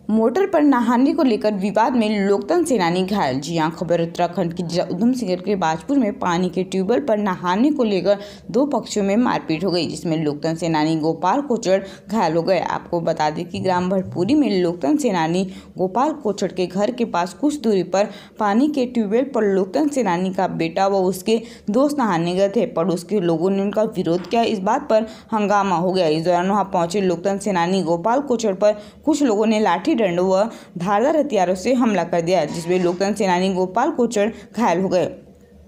Motor पर नहाने को लेकर विवाद में लोकतंत्र सेनानी घायल। जी हां, खबर उत्तराखंड के जिला उधम सिंह के बाजपुर में पानी के ट्यूबवेल पर नहाने को लेकर दो पक्षों में मारपीट हो गई, जिसमें लोकतंत्र सेनानी गोपाल कोचड़ घायल हो गए। आपको बता दें कि ग्राम भटपुरी में लोकतंत्र सेनानी गोपाल कोचड़ के घर के पास कुछ दूरी पर पानी के ट्यूबवेल पर लोकतंत्र सेनानी का बेटा व उसके दोस्त नहाने गए थे। पड़ोस के लोगों ने उनका विरोध किया। इस बात पर हंगामा हो गया। इस दौरान वहां पहुंचे लोकतंत्र सेनानी गोपाल कोचड़ पर कुछ लोगों ने लाठी डंडों व धारदार हथियारों से हमला कर दिया, जिसमें लोकतंत्र सेनानी गोपाल कोचड़ घायल हो गए।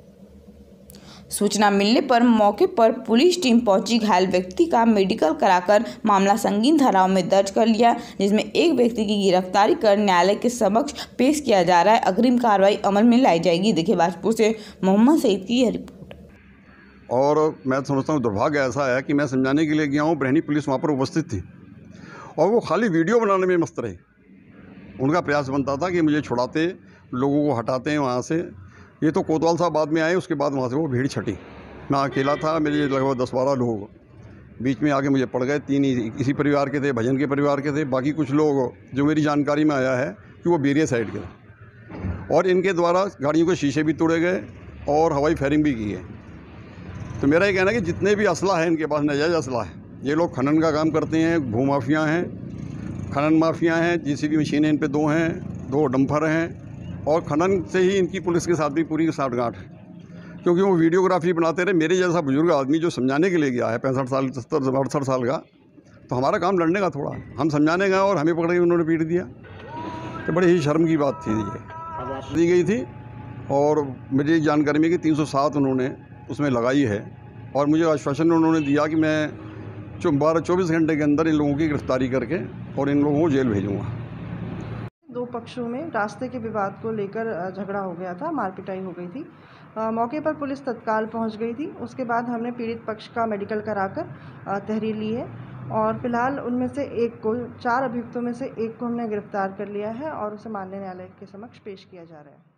सूचना मिलने पर मौके पर पुलिस टीम पहुंची। घायल व्यक्ति का मेडिकल कराकर मामला संगीन धाराओं में दर्ज कर लिया, जिसमें एक व्यक्ति की गिरफ्तारी कर न्यायालय के समक्ष पेश किया जा रहा है। अग्रिम कार्रवाई अमल में लाई जाएगी। देखिए बाजपुर से मोहम्मद सईद की यह रिपोर्ट। और मैं समझता हूँ दुर्भाग्य ऐसा है कि मैं समझाने के लिए गया हूँ, बरहनी पुलिस वहाँ पर उपस्थित थी और वो खाली वीडियो बनाने में मस्त रहे। उनका प्रयास बनता था कि मुझे छुड़ाते, लोगों को हटाते हैं वहाँ से। ये तो कोतवाल साहब बाद में आए, उसके बाद वहाँ से वो भीड़ छटी। मैं अकेला था, मेरे लगभग 10-12 लोग बीच में आके मुझे पड़ गए। 3 ही इसी परिवार के थे, भजन के परिवार के थे। बाकी कुछ लोग जो मेरी जानकारी में आया है कि वो बेरिया साइड के थे और इनके द्वारा गाड़ियों के शीशे भी तोड़े गए और हवाई फायरिंग भी की है। तो मेरा ये कहना है कि जितने भी असला है इनके पास नाजायज़ असला है। ये लोग खनन का काम करते हैं, भू माफिया हैं, खनन माफिया हैं। जेसीबी मशीनें इन पे 2 हैं, 2 डंपर हैं और खनन से ही इनकी पुलिस के साथ भी पूरी साठगांठ है, क्योंकि वो वीडियोग्राफी बनाते रहे। मेरे जैसा बुजुर्ग आदमी जो समझाने के लिए गया है 65 साल 68 साल का, तो हमारा काम लड़ने का थोड़ा। हम समझाने गए और हमें पकड़ के उन्होंने पीट दिया। तो बड़ी ही शर्म की बात थी। ये दी गई थी और मेरी जानकारी में कि 307 उन्होंने उसमें लगाई है और मुझे आश्वासन उन्होंने दिया कि मैं 24 घंटे के अंदर इन लोगों की गिरफ्तारी करके और इन लोगों को जेल भेजूँगा। दो पक्षों में रास्ते के विवाद को लेकर झगड़ा हो गया था, मारपिटाई हो गई थी। मौके पर पुलिस तत्काल पहुंच गई थी। उसके बाद हमने पीड़ित पक्ष का मेडिकल कराकर तहरीर ली है और फिलहाल उनमें से एक को, 4 अभियुक्तों में से एक को हमने गिरफ्तार कर लिया है और उसे माननीय न्यायालय के समक्ष पेश किया जा रहा है।